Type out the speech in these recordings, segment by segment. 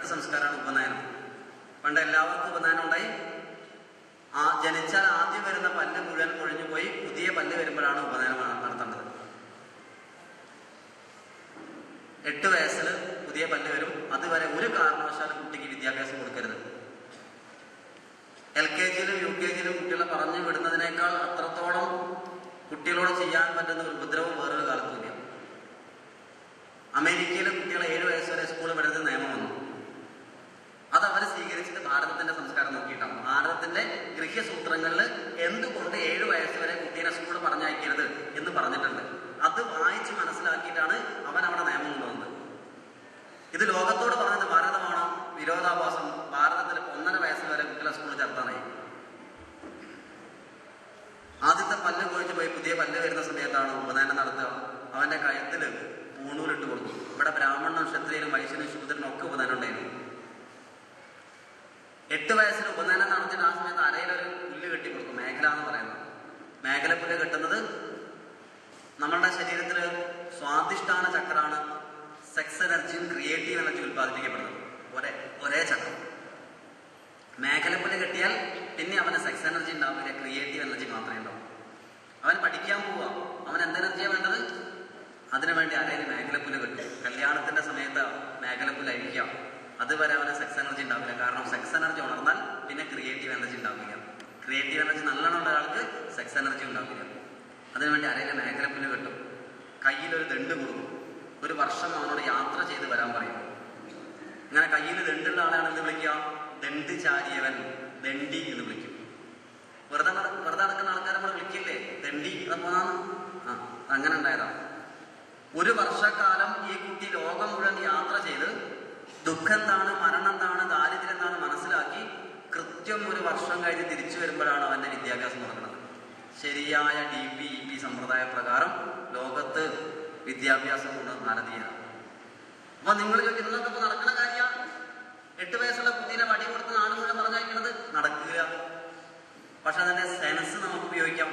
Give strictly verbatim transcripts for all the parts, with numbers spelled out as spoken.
അടുത്ത സംസ്കാരമാണ് ഉപനയനം. പണ്ട് എല്ലാവർക്കും ഉപനയനം ഉണ്ടായി. ആ ജനിച്ചാൽ ആദ്യം വരുന്ന പല്ല് മുഴുവൻ കൊഴിഞ്ഞു പോയി പുതിയ പല്ല് വരുമ്പോഴാണ് ഉപനയനം നടത്തേണ്ടത്. എട്ട് വയസ്സിൽ പുതിയ പല്ല് വരും. അതുവരെ ഒരു കാരണവശാലും കുട്ടിക്ക് വിദ്യാഭ്യാസം കൊടുക്കരുത്. എൽ കെ ജിയിലും യു കെ ജിയിലും കുട്ടികളെ പറഞ്ഞു വിടുന്നതിനേക്കാൾ അത്രത്തോളം കുട്ടികളോട് ചെയ്യാൻ പറ്റുന്ന ഒരു ഉപദ്രവം വേറൊരു കാലത്തുമില്ല. അമേരിക്കയിലെ കുട്ടികളെ ഏഴു വയസ്സ് വരെ സ്കൂളിൽ വിടുന്ന നിയമം വന്നു. അത് അവർ സ്വീകരിച്ചിട്ട് ഭാരതത്തിന്റെ സംസ്കാരം നോക്കിയിട്ടാണ്. ഭാരതത്തിന്റെ ഗൃഹ്യസൂത്രങ്ങളിൽ എന്തുകൊണ്ട് ഏഴു വയസ്സ് വരെ കുട്ടീനെ സ്കൂളിൽ പറഞ്ഞയക്കരുത് എന്ന് പറഞ്ഞിട്ടുണ്ട്. അത് വായിച്ച് മനസ്സിലാക്കിയിട്ടാണ് അവൻ അവിടെ നിയമം കൊണ്ടുവന്നത്. ഇത് ലോകത്തോട് പറഞ്ഞത് ഭാരതമാണ് വിരോധാഭാസം. ഭാരതത്തിൽ ഒന്നര വയസ്സ് വരെ കുട്ടികളെ സ്കൂളിൽ ചേർത്താനായി. ആദ്യത്തെ പല്ല് കൊഴിഞ്ഞു പോയി പുതിയ പല്ല് വരുന്ന സമയത്താണ് ഉപനയനം നടത്തുക. അവന്റെ കഴുത്തില് പൂണൂലിട്ട് കൊടുക്കും. ഇവിടെ ബ്രാഹ്മണനും ക്ഷത്രിയനും വൈശ്യനും ശൂദ്രനും ഒക്കെ ഉപനയനം ഉണ്ടായിരുന്നു. എട്ട് വയസ്സിൽ ഉപനയനം നടത്തിയിട്ട് ആ സമയത്ത് അരയിലൊരു പുല്ല് കെട്ടി കൊടുക്കും. മേഖല എന്ന് പറയുന്നത്. മേഖല പുല്ല് കെട്ടുന്നത് നമ്മളുടെ ശരീരത്തിൽ സ്വാധിഷ്ഠാന ചക്രാണ് സെക്സ് എനർജിയും ക്രിയേറ്റീവ് എനർജി ഉത്പാദിപ്പിക്കപ്പെടുന്നത്. ഒരേ ഒരേ ചക്രം. മേഖലപ്പുല്ല് കെട്ടിയാൽ പിന്നെ അവന് സെക്സ് എനർജി ഉണ്ടാവില്ല, ക്രിയേറ്റീവ് എനർജി മാത്രമേ ഉണ്ടാവും. അവൻ പഠിക്കാൻ പോവുക. അവൻ എന്ത് എനർജിയാണ് വേണ്ടത്? അതിനുവേണ്ടി അരയിൽ മേഖലപ്പുല്ല് കെട്ടും. കല്യാണത്തിന്റെ സമയത്ത് മേഖലപ്പുല്ല് അഴിക്കാം. അതുവരെ അവന് സെക്സ് എനർജി ഉണ്ടാവില്ല. കാരണം സെക്സ് എനർജി ഉണർന്നാൽ പിന്നെ ക്രിയേറ്റീവ് എനർജി ഉണ്ടാവില്ല. ക്രിയേറ്റീവ് എനർജി നല്ലോണം ഉള്ള ഒരാൾക്ക് സെക്സ് എനർജി ഉണ്ടാവില്ല. അതിനുവേണ്ടി അരയിൽ മേഖലപ്പുല്ല് കെട്ടും. കയ്യിലൊരു ദണ്ട് കൊടുക്കും. ഒരു വർഷം അവനോട് യാത്ര ചെയ്ത് വരാൻ പറയും. ഇങ്ങനെ കയ്യിൽ ദണ്ടുള്ള ആളാണ് എന്ത് വിളിക്കുക? ദണ്ട് ചാരിയവൻ, ദണ്ഡി എന്ന് വിളിക്കും. വെറുതെ വെറുതെ നടക്കുന്ന ആൾക്കാരെ നമ്മൾ വിളിക്കില്ലേ ദണ്ഡി? അതാണ് ആ അങ്ങനെ ഉണ്ടായതാണ്. ഒരു വർഷക്കാലം ഈ കുട്ടി ലോകം മുഴുവൻ യാത്ര ചെയ്ത് ദുഃഖം എന്താണ്, മരണം എന്താണ്, ദാരിദ്ര്യം എന്താണ് മനസ്സിലാക്കി കൃത്യം ഒരു വർഷം കഴിഞ്ഞ് തിരിച്ചു വരുമ്പോഴാണ് അവന്റെ വിദ്യാഭ്യാസം നടക്കുന്നത്. ശരിയായ ഡി പി ഇ പി സമ്പ്രദായ പ്രകാരം ലോകത്ത് വിദ്യാഭ്യാസം കൊണ്ട് ഭാരതീയരാണ്. അപ്പൊ നിങ്ങൾ ഇന്നൊക്കെ ഇപ്പൊ നടക്കുന്ന കാര്യ എട്ട് വയസ്സുള്ള കുട്ടീനെ വടി കൊടുത്ത് നാട് മുഴുവൻ പറഞ്ഞയക്കുന്നത് നടക്കുക. പക്ഷെ അതിന്റെ സെൻസ് നമുക്ക് ഉപയോഗിക്കാം.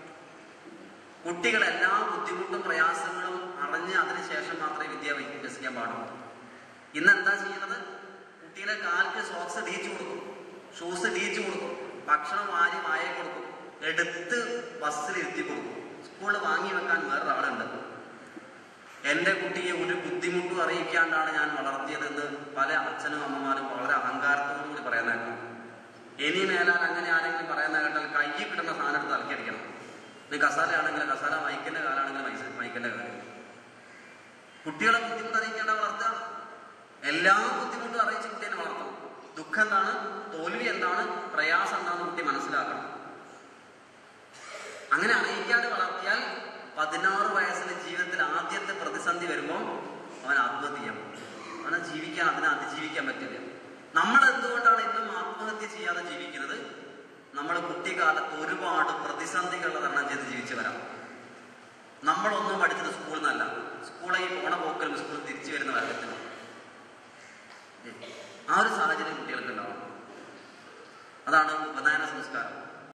കുട്ടികൾ എല്ലാ ബുദ്ധിമുട്ടും പ്രയാസങ്ങളും അറിഞ്ഞ് അതിനുശേഷം മാത്രമേ വിദ്യ അഭ്യസിക്കാൻ പാടുള്ളൂ. ഇന്ന് എന്താ ചെയ്യുന്നത്? കുട്ടികളെ കാൽക്ക് സോക്സ് ഡീച്ചു കൊടുക്കും, ഷൂസ് ഡീച്ചു കൊടുക്കും, ഭക്ഷണം വാരി വായ കൊടുക്കും, എടുത്ത് ബസ്സിൽ ഇരുത്തി കൊടുക്കും. സ്കൂളിൽ വാങ്ങി വെക്കാൻ വേറൊരാളുണ്ട്. എന്റെ കുട്ടിയെ ഒരു ബുദ്ധിമുട്ടും അറിയിക്കാണ്ടാണ് ഞാൻ വളർത്തിയതെന്ന് പല അച്ഛനും അമ്മമാരും വളരെ അഹങ്കാരത്തോടു കൂടി പറയുന്നേക്കാം. ഇനി മേലാൽ അങ്ങനെ ആരെങ്കിലും പറയുന്ന കേട്ടാൽ കയ്യിൽ കിട്ടുന്ന സാധനം എടുത്ത് തലക്കടിക്കണം. ഇത് കസാലയാണെങ്കിൽ കസാല, മൈക്കിന്റെ കാലാണെങ്കിൽ മൈക്കിന്റെ കാലം. കുട്ടികളെ ബുദ്ധിമുട്ട് അറിയിക്കാണ്ട വളർത്തുക. എല്ലാ ബുദ്ധിമുട്ടും അറിയിച്ച് കുട്ടീനെ വളർത്തണം. ദുഃഖം എന്താണ്, തോൽവി എന്താണ്, പ്രയാസം എന്താണെന്ന് കുട്ടി മനസ്സിലാക്കണം. അങ്ങനെ അറിയിക്കാണ്ട് വളർത്തിയാൽ പതിനാറ് വയസ്സിൽ ജീവിതത്തിൽ ആദ്യത്തെ പ്രതിസന്ധി വരുമ്പോൾ അവൻ ആത്മഹത്യ ചെയ്യാം. അവനെ ജീവിക്കാൻ, അതിനെ അതിജീവിക്കാൻ പറ്റില്ല. നമ്മൾ എന്തുകൊണ്ടാണ് ഇന്നും ആത്മഹത്യ ചെയ്യാതെ ജീവിക്കുന്നത്? നമ്മൾ കുട്ടിക്കാലത്ത് ഒരുപാട് പ്രതിസന്ധികൾ തരണം ചെയ്ത് ജീവിച്ചു വരാം. നമ്മളൊന്നും പഠിച്ചത് സ്കൂളിൽ നിന്നല്ല. സ്കൂളിൽ പോണ പോക്കലും സ്കൂളിൽ തിരിച്ചു വരുന്ന വർഗത്തിനും ആ ഒരു സാഹചര്യം കുട്ടികൾക്ക് ഉണ്ടാവണം. അതാണ് ഉപനയന സംസ്കാരം.